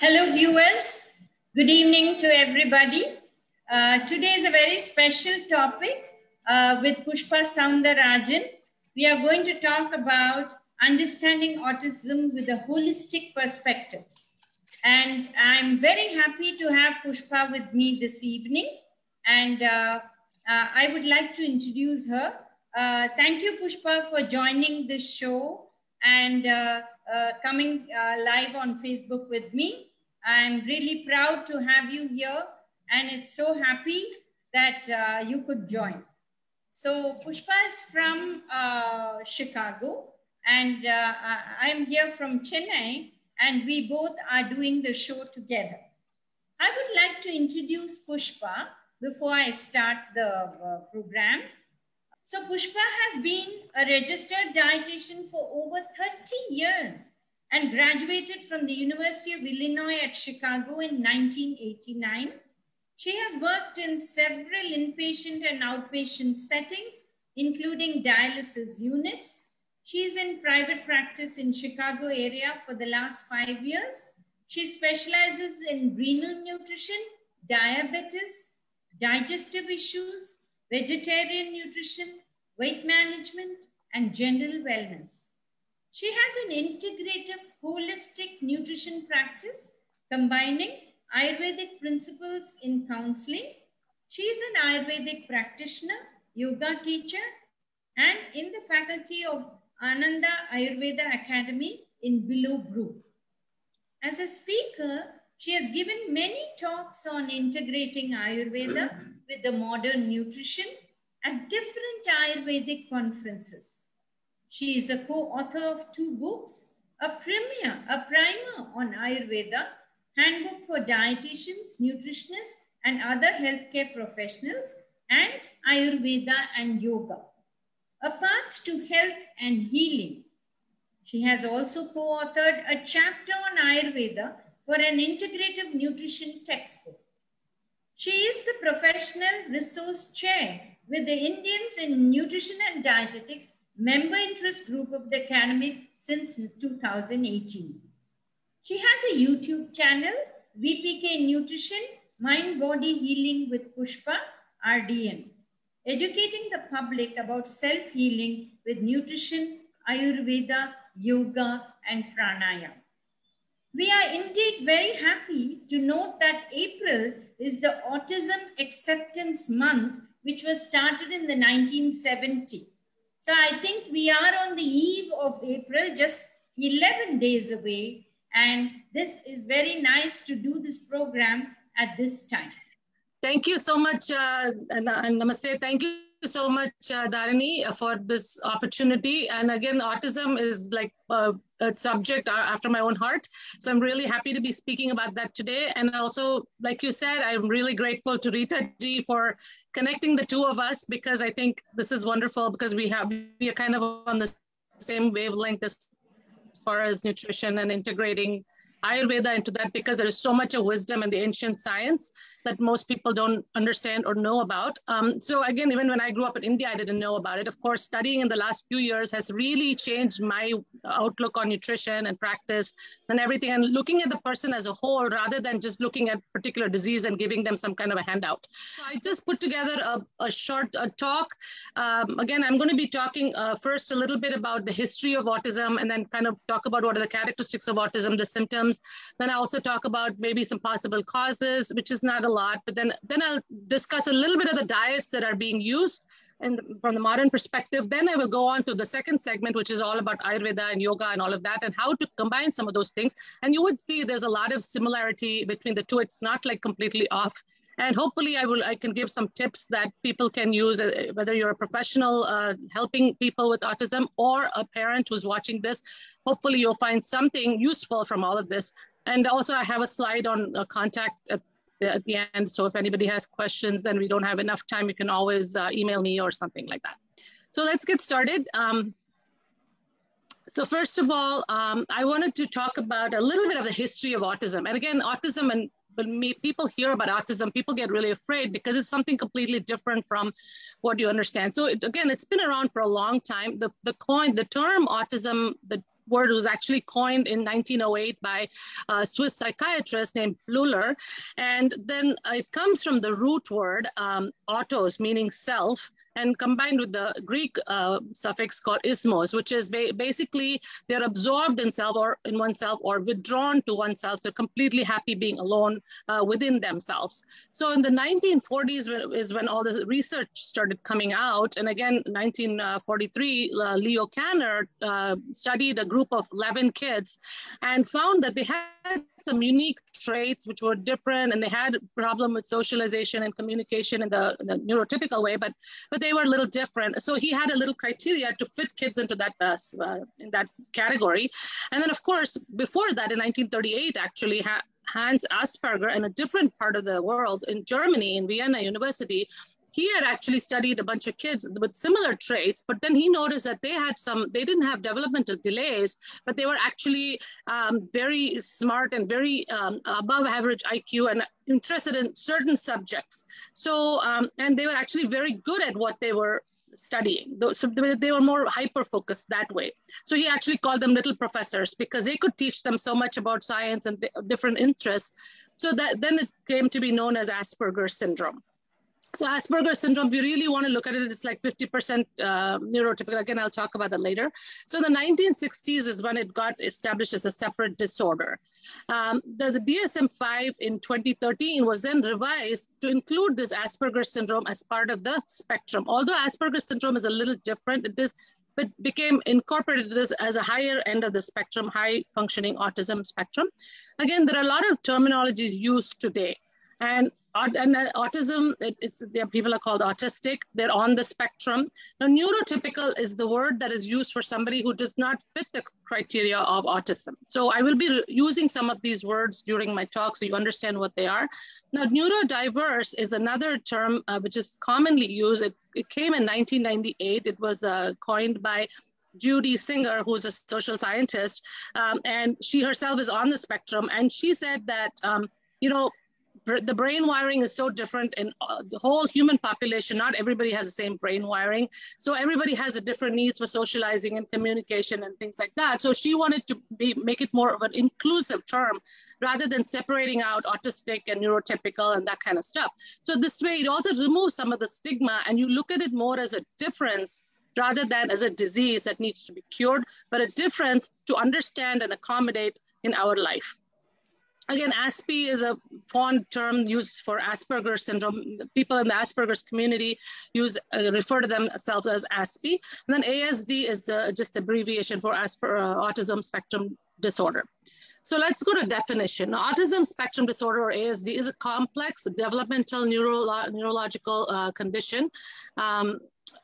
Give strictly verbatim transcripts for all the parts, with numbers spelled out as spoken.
Hello viewers, good evening to everybody. Uh, today is a very special topic uh, with Pushpa Soundarajan. We are going to talk about understanding autism with a holistic perspective. And I'm very happy to have Pushpa with me this evening. And uh, uh, I would like to introduce her. Uh, thank you, Pushpa, for joining this show and uh, uh, coming uh, live on Facebook with me. I'm really proud to have you here, and it's so happy that uh, you could join. So Pushpa is from uh, Chicago, and uh, I'm here from Chennai, and we both are doing the show together. I would like to introduce Pushpa before I start the uh, program. So Pushpa has been a registered dietitian for over thirty years and graduated from the University of Illinois at Chicago in nineteen eighty-nine. She has worked in several inpatient and outpatient settings, including dialysis units. She is in private practice in Chicago area for the last five years. She specializes in renal nutrition, diabetes, digestive issues, vegetarian nutrition, weight management, and general wellness. She has an integrative, holistic nutrition practice combining Ayurvedic principles in counseling. She is an Ayurvedic practitioner, yoga teacher, and in the faculty of Ananda Ayurveda Academy in Willowbrook. As a speaker, she has given many talks on integrating Ayurveda with the modern nutrition at different Ayurvedic conferences. She is a co-author of two books, a premier, a primer on Ayurveda, handbook for dietitians, nutritionists, and other healthcare professionals, and Ayurveda and Yoga, a path to health and healing. She has also co-authored a chapter on Ayurveda for an integrative nutrition textbook. She is the professional resource chair with the Indians in Nutrition and Dietetics member interest group of the Academy since two thousand eighteen. She has a YouTube channel, V P K Nutrition, Mind Body Healing with Pushpa, R D M, educating the public about self-healing with nutrition, Ayurveda, yoga, and pranayama. We are indeed very happy to note that April is the Autism Acceptance Month, which was started in the nineteen seventies. So I think we are on the eve of April, just eleven days away. And this is very nice to do this program at this time. Thank you so much, uh, and, and namaste. Thank you so much, uh, Dharani, for this opportunity. And again, autism is like uh, a subject after my own heart. So I'm really happy to be speaking about that today. And also, like you said, I'm really grateful to Rita Ji for connecting the two of us, because I think this is wonderful, because we have we are kind of on the same wavelength as far as nutrition and integrating Ayurveda into that, because there is so much of wisdom in the ancient science that most people don't understand or know about. Um, so again, even when I grew up in India, I didn't know about it. Of course, studying in the last few years has really changed my outlook on nutrition and practice and everything, and looking at the person as a whole rather than just looking at particular disease and giving them some kind of a handout. So I just put together a, a short a talk. Um, again, I'm going to be talking uh, first a little bit about the history of autism, and then kind of talk about what are the characteristics of autism, the symptoms. Then I also talk about maybe some possible causes, which is not a lot, but then, then I'll discuss a little bit of the diets that are being used and from the modern perspective. Then I will go on to the second segment, which is all about Ayurveda and yoga and all of that, and how to combine some of those things. And you would see there's a lot of similarity between the two. It's not like completely off. And hopefully I will I can give some tips that people can use, uh, whether you're a professional uh, helping people with autism or a parent who's watching this. Hopefully you'll find something useful from all of this. And also I have a slide on uh, contact at, at the end. So if anybody has questions and we don't have enough time, you can always uh, email me or something like that. So let's get started. Um, so first of all, um, I wanted to talk about a little bit of the history of autism. And again, autism, and when me, people hear about autism, people get really afraid because it's something completely different from what you understand. So it, again, it's been around for a long time. The, the coin, the term autism, the word was actually coined in nineteen oh eight by a Swiss psychiatrist named Bleuler. And then it comes from the root word, um, autos, meaning self, and combined with the Greek uh, suffix called ismos, which is ba basically they're absorbed in self or in oneself or withdrawn to oneself. They're completely happy being alone uh, within themselves. So in the nineteen forties is when all this research started coming out. And again, nineteen forty-three, uh, Leo Kanner uh, studied a group of eleven kids and found that they had some unique traits which were different, and they had a problem with socialization and communication in the, the neurotypical way, but but they were a little different. So he had a little criteria to fit kids into that uh, in that category. And then, of course, before that, in nineteen thirty-eight, actually, ha Hans Asperger, in a different part of the world, in Germany, in Vienna University, he had actually studied a bunch of kids with similar traits, but then he noticed that they had some, they didn't have developmental delays, but they were actually um, very smart and very um, above average I Q and interested in certain subjects. So, um, and they were actually very good at what they were studying. So they were more hyper-focused that way. So he actually called them little professors because they could teach them so much about science and different interests. So that then it came to be known as Asperger's syndrome. So Asperger's syndrome, if you really want to look at it, it's like fifty percent uh, neurotypical. Again, I'll talk about that later. So the nineteen sixties is when it got established as a separate disorder. Um, the, the D S M five in twenty thirteen was then revised to include this Asperger's syndrome as part of the spectrum. Although Asperger's syndrome is a little different, it is, but became incorporated this as a higher end of the spectrum, high functioning autism spectrum. Again, there are a lot of terminologies used today. And And autism, it, it's people are called autistic. They're on the spectrum. Now, neurotypical is the word that is used for somebody who does not fit the criteria of autism. So I will be using some of these words during my talk so you understand what they are. Now, neurodiverse is another term uh, which is commonly used. It, it came in nineteen ninety-eight. It was uh, coined by Judy Singer, who's a social scientist, um, and she herself is on the spectrum. And she said that, um, you know, the brain wiring is so different in uh, the whole human population. Not everybody has the same brain wiring. So everybody has a different needs for socializing and communication and things like that. So she wanted to be, make it more of an inclusive term rather than separating out autistic and neurotypical and that kind of stuff. So this way it also removes some of the stigma and you look at it more as a difference rather than as a disease that needs to be cured, but a difference to understand and accommodate in our life. Again, A S P is a fond term used for Asperger's syndrome. People in the Asperger's community use uh, refer to themselves as A S P. And then A S D is uh, just abbreviation for Asper uh, autism spectrum disorder. So let's go to definition. Autism spectrum disorder, or A S D, is a complex developmental neuro neurological uh, condition. Um,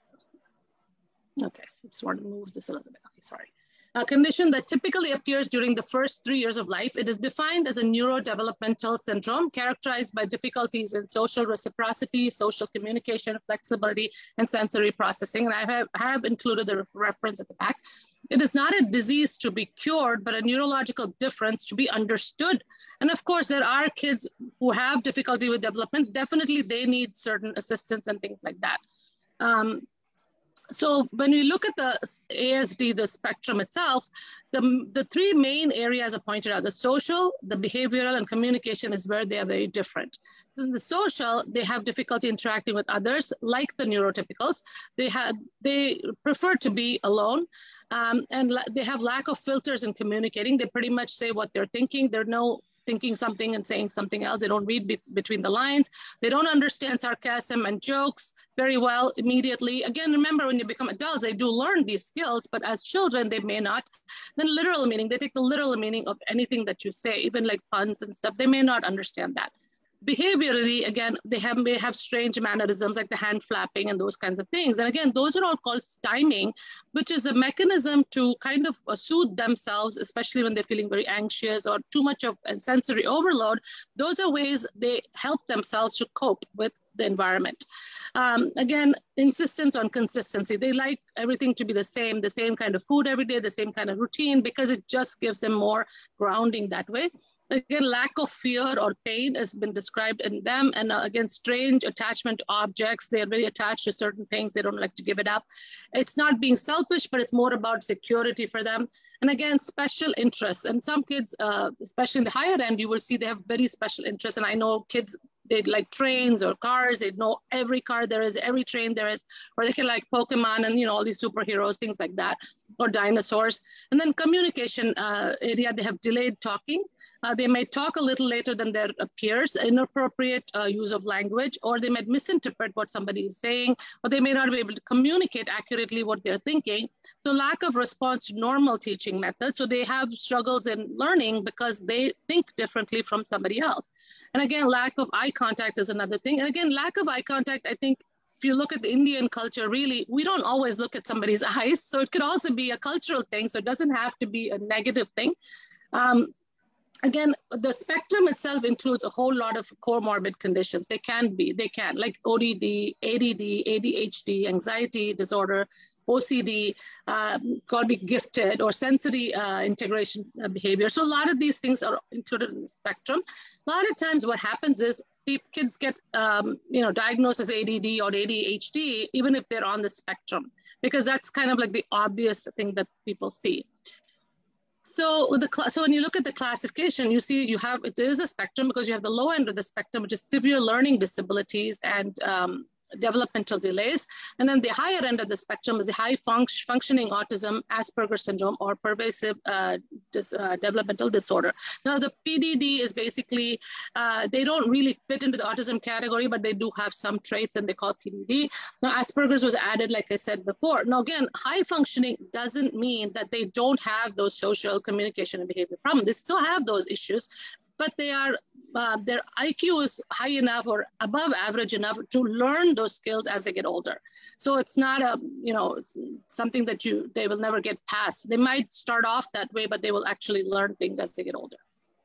okay, I just want to move this a little bit. Okay, sorry. A condition that typically appears during the first three years of life. It is defined as a neurodevelopmental syndrome characterized by difficulties in social reciprocity, social communication, flexibility, and sensory processing. And I have, I have included the reference at the back. It is not a disease to be cured, but a neurological difference to be understood. And of course, there are kids who have difficulty with development. Definitely, they need certain assistance and things like that. Um, So when we look at the A S D, the spectrum itself, the, the three main areas are pointed out. The social, the behavioral, and communication is where they are very different. In the social, they have difficulty interacting with others, like the neurotypicals. They, have, they prefer to be alone, um, and they have lack of filters in communicating. They pretty much say what they're thinking. They're no thinking something and saying something else. They don't read be between the lines. They don't understand sarcasm and jokes very well immediately. Again, remember when you become adults, they do learn these skills, but as children, they may not. Then literal meaning, they take the literal meaning of anything that you say, even like puns and stuff. They may not understand that. Behaviorally, again, they have, may have strange mannerisms like the hand flapping and those kinds of things. And again, those are all called styming, which is a mechanism to kind of uh, soothe themselves, especially when they're feeling very anxious or too much of a sensory overload. Those are ways they help themselves to cope with the environment. Um, again, insistence on consistency. They like everything to be the same, the same kind of food every day, the same kind of routine, because it just gives them more grounding that way. Again, lack of fear or pain has been described in them. And uh, again, strange attachment to objects. They're very attached to certain things. They don't like to give it up. It's not being selfish, but it's more about security for them. And again, special interests. And some kids, uh, especially in the higher end, you will see they have very special interests. And I know kids, they like trains or cars. They know every car there is, every train there is, or they can like Pokemon and, you know, all these superheroes, things like that, or dinosaurs. And then communication uh, area, they have delayed talking. Uh, they may talk a little later than their peers, inappropriate uh, use of language, or they might misinterpret what somebody is saying, or they may not be able to communicate accurately what they're thinking. So lack of response to normal teaching methods. So they have struggles in learning because they think differently from somebody else. And again, lack of eye contact is another thing. And again, lack of eye contact, I think, if you look at the Indian culture, really, we don't always look at somebody's eyes. So it could also be a cultural thing. So it doesn't have to be a negative thing. Um, Again, the spectrum itself includes a whole lot of comorbid conditions. They can be, they can, like O D D, A D D, A D H D, anxiety disorder, O C D, uh, could be gifted, or sensory uh, integration behavior. So a lot of these things are included in the spectrum. A lot of times what happens is kids get um, you know, diagnosed as A D D or A D H D, even if they're on the spectrum, because that's kind of like the obvious thing that people see. So, with the, so when you look at the classification, you see you have, it is a spectrum because you have the low end of the spectrum, which is severe learning disabilities and um, developmental delays. And then the higher end of the spectrum is the high func functioning autism, Asperger's syndrome, or pervasive uh, dis uh, developmental disorder. Now, the P D D is basically, uh, they don't really fit into the autism category, but they do have some traits and they call P D D. Now, Asperger's was added, like I said before. Now, again, high functioning doesn't mean that they don't have those social communication and behavior problems. They still have those issues, but they are, uh, their I Q is high enough or above average enough to learn those skills as they get older. So it's not a, you know, it's something that you, they will never get past. They might start off that way, but they will actually learn things as they get older.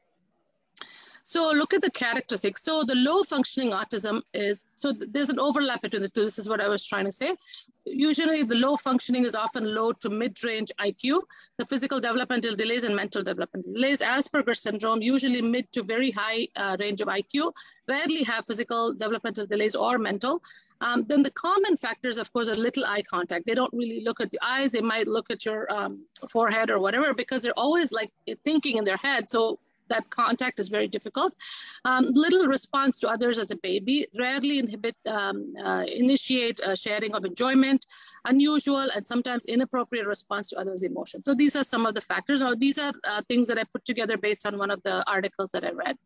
So look at the characteristics. So the low functioning autism is, so there's an overlap between the two. This is what I was trying to say. Usually the low functioning is often low to mid-range I Q, the physical developmental delays and mental developmental delays. Asperger's syndrome, usually mid to very high uh, range of I Q, rarely have physical developmental delays or mental. Um, then the common factors, of course, are little eye contact. They don't really look at the eyes. They might look at your um, forehead or whatever, because they're always like thinking in their head. So that contact is very difficult. Um, little response to others as a baby, rarely inhibit, um, uh, initiate uh, sharing of enjoyment, unusual and sometimes inappropriate response to others' emotions. So these are some of the factors, or these are uh, things that I put together based on one of the articles that I read.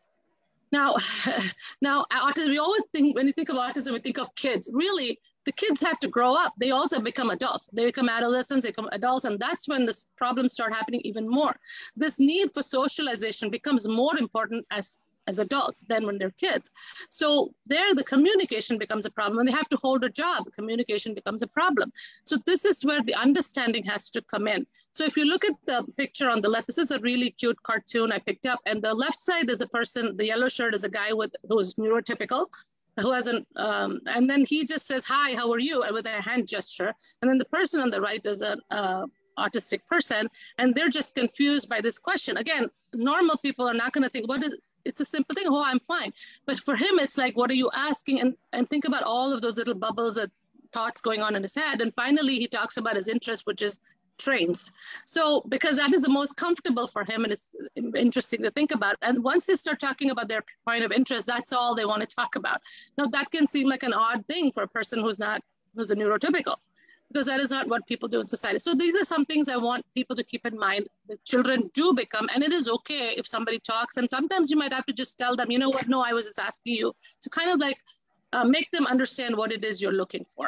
Now, now autism, we always think, when you think of autism, we think of kids. Really, the kids have to grow up. They also become adults. They become adolescents, they become adults, and that's when the problems start happening even more. This need for socialization becomes more important as, as adults than when they're kids. So there, the communication becomes a problem. When they have to hold a job, communication becomes a problem. So this is where the understanding has to come in. So if you look at the picture on the left, this is a really cute cartoon I picked up, and the left side is a person, the yellow shirt is a guy with who's neurotypical, who hasn't, um, and then he just says, hi, how are you? With a hand gesture. And then the person on the right is an uh, autistic person, and they're just confused by this question. Again, normal people are not gonna think, what is, it's a simple thing, oh, I'm fine. But for him, it's like, what are you asking? And, and think about all of those little bubbles of thoughts going on in his head. And finally, he talks about his interest, which is trains. So because that is the most comfortable for him, and it's interesting to think about. And once they start talking about their point of interest, that's all they want to talk about. Now that can seem like an odd thing for a person who's not, who's a neurotypical, because that is not what people do in society. So these are some things I want people to keep in mind that children do become, and it is okay if somebody talks, and sometimes you might have to just tell them, you know what, no, I was just asking you, to kind of like uh, make them understand what it is you're looking for.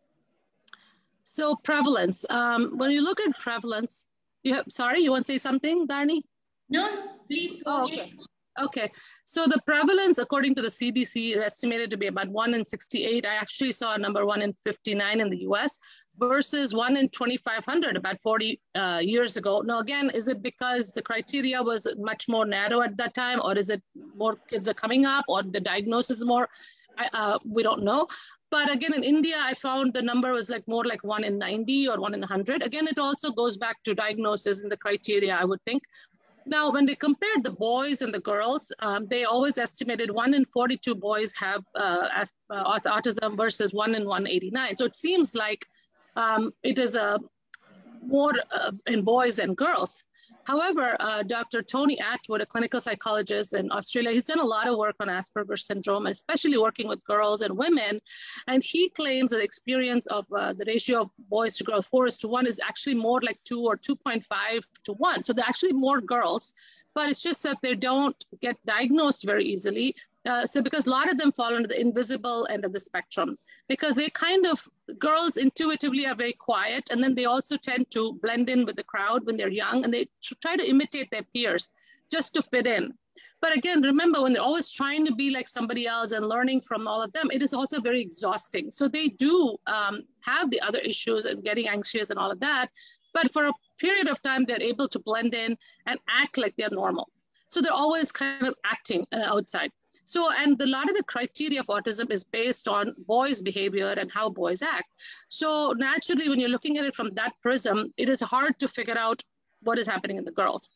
So prevalence, um, when you look at prevalence, you have, sorry, you want to say something, Dharani? No, please go oh, okay. Ahead. Okay, so the prevalence, according to the C D C, is estimated to be about one in sixty-eight. I actually saw a number one in fifty-nine in the U S versus one in twenty-five hundred about forty uh, years ago. Now, again, is it because the criteria was much more narrow at that time, or is it more kids are coming up, or the diagnosis is more? uh, we don't know. But again, in India, I found the number was like more like one in ninety or one in one hundred. Again, it also goes back to diagnosis and the criteria, I would think. Now, when they compared the boys and the girls, um, they always estimated one in forty-two boys have uh, as, uh, autism versus one in one eighty-nine. So it seems like um, it is a more uh, in boys than girls. However, uh, Doctor Tony Attwood, a clinical psychologist in Australia, he's done a lot of work on Asperger's syndrome, especially working with girls and women. And he claims that the experience of uh, the ratio of boys to girls, four is to one, is actually more like two or two point five to one. So they're actually more girls, but it's just that they don't get diagnosed very easily. Uh, so because a lot of them fall under the invisible end of the spectrum, because they kind of, girls intuitively are very quiet, and then they also tend to blend in with the crowd when they're young, and they try to imitate their peers just to fit in. But again, remember, when they're always trying to be like somebody else and learning from all of them, it is also very exhausting. So they do um, have the other issues and getting anxious and all of that, but for a period of time, they're able to blend in and act like they're normal. So they're always kind of acting uh, outside. So, and a lot of the criteria of autism is based on boys' behavior and how boys act. So naturally, when you're looking at it from that prism, it is hard to figure out what is happening in the girls.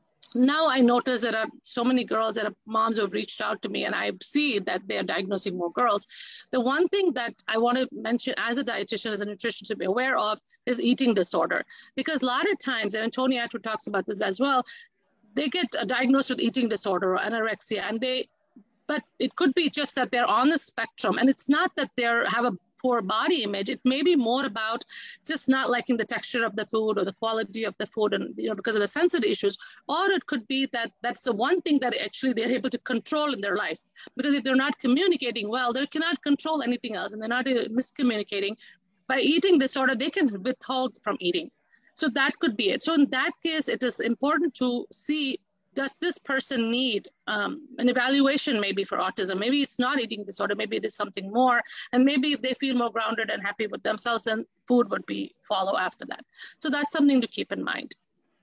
Now I notice there are so many girls that are moms who have reached out to me, and I see that they are diagnosing more girls. The one thing that I want to mention as a dietitian, as a nutritionist, to be aware of is eating disorder. Because a lot of times, and Tony Attwood talks about this as well, they get diagnosed with eating disorder or anorexia, and they but it could be just that they're on the spectrum, and it's not that they have a poor body image. It may be more about just not liking the texture of the food or the quality of the food, and you know, because of the sensitive issues. Or it could be that that's the one thing that actually they're able to control in their life, because if they're not communicating well, they cannot control anything else, and they're not miscommunicating. By eating disorder, they can withhold from eating. So that could be it. So in that case, it is important to see, does this person need um, an evaluation maybe for autism? Maybe it's not eating disorder, maybe it is something more. And maybe if they feel more grounded and happy with themselves, then food would be follow after that. So that's something to keep in mind.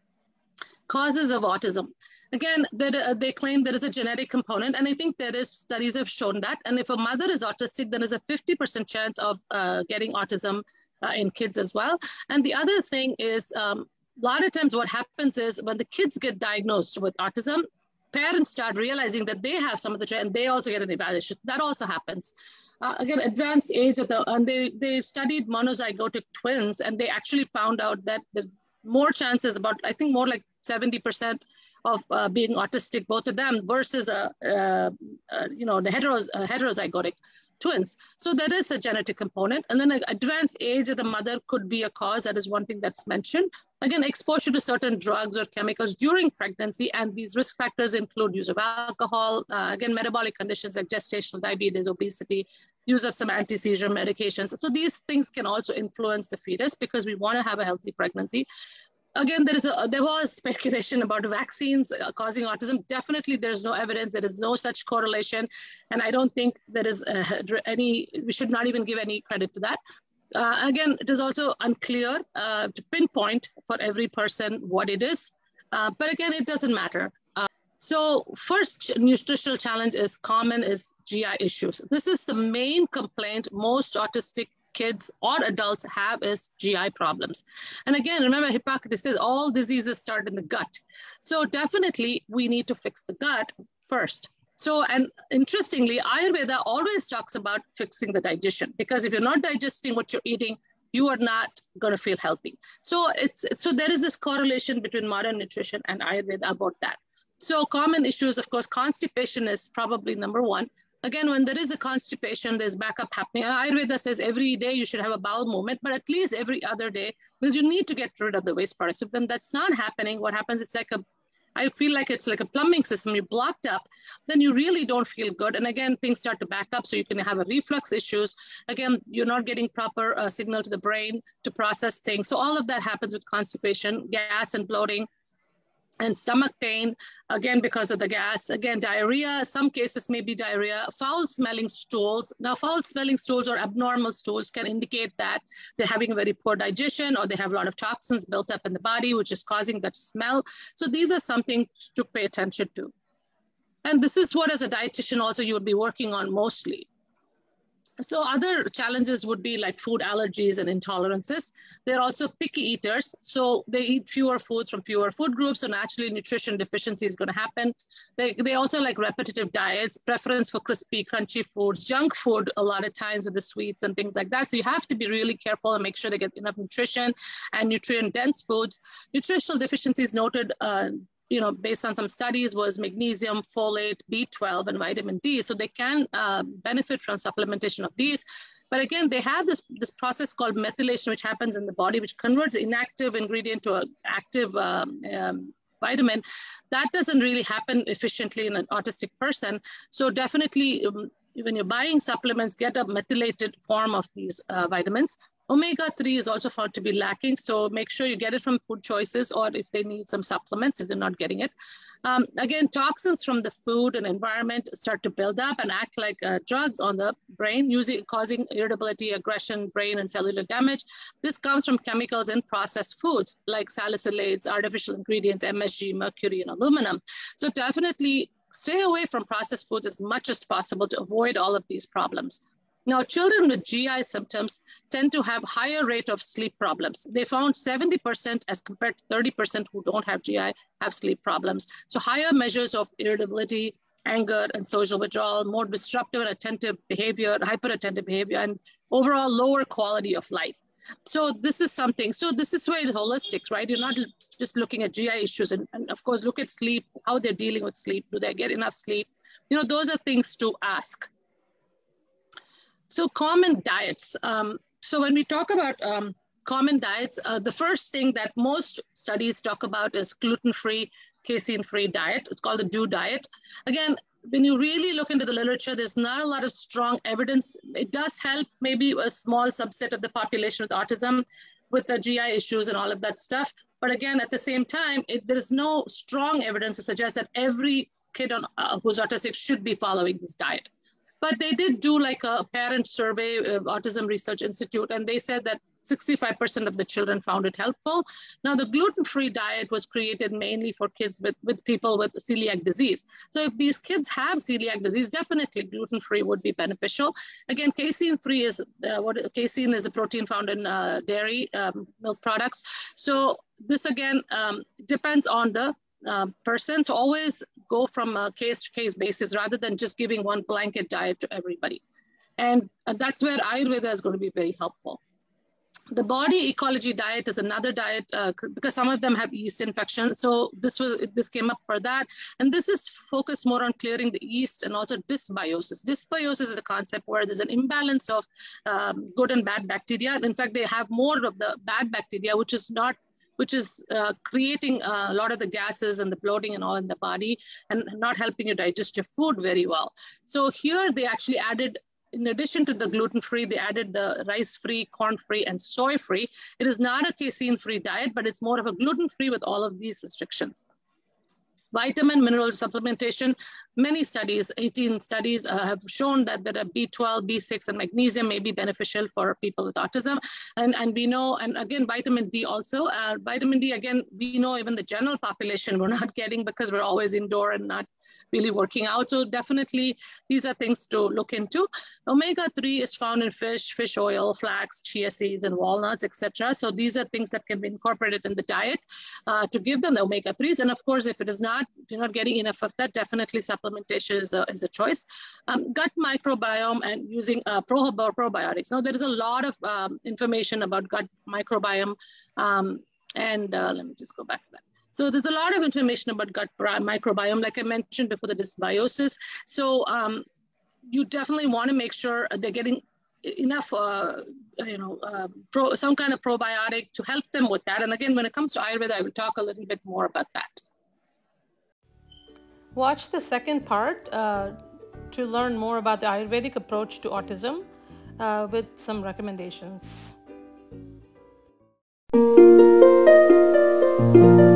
Causes of autism. Again, that, uh, they claim there is a genetic component, and I think there is studies have shown that. And if a mother is autistic, then there's a fifty percent chance of uh, getting autism uh, in kids as well. And the other thing is, um, a lot of times what happens is when the kids get diagnosed with autism, parents start realizing that they have some of the, and they also get an evaluation. That also happens. Uh, again, advanced age of the, and they, they studied monozygotic twins, and they actually found out that there's more chances, about, I think more like seventy percent of uh, being autistic, both of them, versus a, uh, uh, you know, the heteros, uh, heterozygotic twins. So there is a genetic component. And then advanced age of the mother could be a cause. That is one thing that's mentioned. Again, exposure to certain drugs or chemicals during pregnancy, and these risk factors include use of alcohol, uh, again, metabolic conditions like gestational diabetes, obesity, use of some anti-seizure medications. So these things can also influence the fetus, because we want to have a healthy pregnancy. Again, there is a, there was speculation about vaccines uh, causing autism. Definitely, there's no evidence. There is no such correlation. And I don't think there is uh, any, we should not even give any credit to that. Uh, again, it is also unclear uh, to pinpoint for every person what it is. Uh, but again, it doesn't matter. Uh, so first nutritional challenge is common is G I issues. This is the main complaint most autistic kids or adults have, is G I problems. And again, remember, Hippocrates says all diseases start in the gut. So definitely we need to fix the gut first. So, and interestingly, Ayurveda always talks about fixing the digestion, because if you're not digesting what you're eating, you are not going to feel healthy. So it's, so there is this correlation between modern nutrition and Ayurveda about that. So common issues, of course, constipation is probably number one. Again, when there is a constipation, there's backup happening. Ayurveda says every day you should have a bowel movement, but at least every other day, because you need to get rid of the waste products. If then that's not happening, what happens, it's like a, I feel like it's like a plumbing system. You're blocked up, then you really don't feel good. And again, things start to back up. So you can have a reflux issues. Again, you're not getting proper uh, signal to the brain to process things. So all of that happens with constipation, gas and bloating, and stomach pain, again, because of the gas. Again, diarrhea, some cases may be diarrhea, foul smelling stools. Now, foul smelling stools or abnormal stools can indicate that they're having a very poor digestion, or they have a lot of toxins built up in the body, which is causing that smell. So these are something to pay attention to. And this is what, as a dietitian, also you would be working on mostly. So other challenges would be like food allergies and intolerances. They're also picky eaters. So they eat fewer foods from fewer food groups. So naturally nutrition deficiency is going to happen. They, they also like repetitive diets, preference for crispy, crunchy foods, junk food a lot of times with the sweets and things like that. So you have to be really careful and make sure they get enough nutrition and nutrient dense foods. Nutritional deficiencies noted uh, you know, based on some studies, was magnesium, folate, B twelve, and vitamin D. So they can uh, benefit from supplementation of these. But again, they have this, this process called methylation, which happens in the body, which converts inactive ingredient to an active um, um, vitamin. That doesn't really happen efficiently in an autistic person. So definitely, um, when you're buying supplements, get a methylated form of these uh, vitamins. omega three is also found to be lacking, so make sure you get it from food choices, or if they need some supplements, if they're not getting it. Um, again, toxins from the food and environment start to build up and act like uh, drugs on the brain, using, causing irritability, aggression, brain and cellular damage. This comes from chemicals in processed foods like salicylates, artificial ingredients, M S G, mercury, and aluminum. So definitely stay away from processed foods as much as possible to avoid all of these problems. Now, children with G I symptoms tend to have higher rate of sleep problems. They found seventy percent as compared to thirty percent who don't have G I have sleep problems. So higher measures of irritability, anger, and social withdrawal, more disruptive and attentive behavior, hyperattentive behavior, and overall lower quality of life. So this is something, so this is where it's holistic, right? You're not just looking at G I issues, and, and of course, look at sleep, how they're dealing with sleep. Do they get enough sleep? You know, those are things to ask. So common diets. Um, so when we talk about um, common diets, uh, the first thing that most studies talk about is gluten-free, casein-free diet. It's called the D O diet. Again, when you really look into the literature, there's not a lot of strong evidence. It does help maybe a small subset of the population with autism, with the G I issues and all of that stuff. But again, at the same time, it, there is no strong evidence to suggest that every kid on, uh, who's autistic should be following this diet. But they did do like a parent survey of Autism Research Institute, and they said that sixty-five percent of the children found it helpful. Now, the gluten-free diet was created mainly for kids with, with people with celiac disease. So if these kids have celiac disease, definitely gluten-free would be beneficial. Again, casein-free is, uh, what casein is a protein found in uh, dairy um, milk products. So this again um, depends on the Uh, person, to always go from a case-to-case basis rather than just giving one blanket diet to everybody. And uh, that's where Ayurveda is going to be very helpful. The body ecology diet is another diet uh, because some of them have yeast infection. So this was this came up for that. And this is focused more on clearing the yeast and also dysbiosis. Dysbiosis is a concept where there's an imbalance of um, good and bad bacteria. In fact, they have more of the bad bacteria, which is not which is uh, creating uh, a lot of the gases and the bloating and all in the body and not helping you digest your food very well. So here they actually added, in addition to the gluten-free, they added the rice-free, corn-free, and soy-free. It is not a casein-free diet, but it's more of a gluten-free with all of these restrictions. Vitamin, mineral supplementation, many studies, eighteen studies uh, have shown that there are B twelve, B six, and magnesium may be beneficial for people with autism. And, and we know, and again, vitamin D also. Uh, vitamin D, again, we know even the general population we're not getting because we're always indoor and not really working out. So definitely, these are things to look into. omega three is found in fish, fish oil, flax, chia seeds, and walnuts, et cetera. So these are things that can be incorporated in the diet uh, to give them the omega threes. And of course, if it is not, if you're not getting enough of that, definitely supplementation is a, is a choice. Um, gut microbiome and using uh, pro probiotics. Now, there is a lot of um, information about gut microbiome. Um, and uh, let me just go back to that. So there's a lot of information about gut microbiome, like I mentioned before, the dysbiosis. So um, you definitely want to make sure they're getting enough, uh, you know, uh, pro, some kind of probiotic to help them with that. And again, when it comes to Ayurveda, I will talk a little bit more about that. Watch the second part uh, to learn more about the Ayurvedic approach to autism uh, with some recommendations.